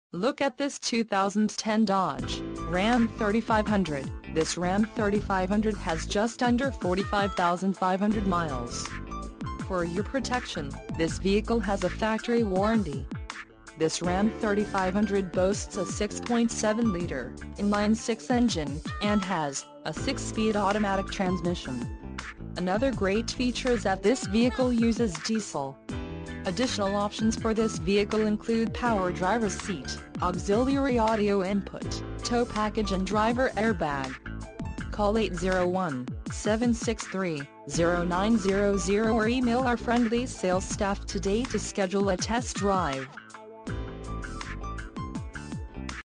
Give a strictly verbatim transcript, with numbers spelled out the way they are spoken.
Look at this two thousand ten Dodge Ram thirty-five hundred. This Ram thirty-five hundred has just under forty-five thousand five hundred miles. For your protection, this vehicle has a factory warranty. This Ram thirty-five hundred boasts a six point seven liter inline-six engine, and has a six-speed automatic transmission. Another great feature is that this vehicle uses diesel. Additional options for this vehicle include power driver's seat, auxiliary audio input, tow package and driver airbag. Call eight zero one, seven six three, zero nine zero zero or email our friendly sales staff today to schedule a test drive.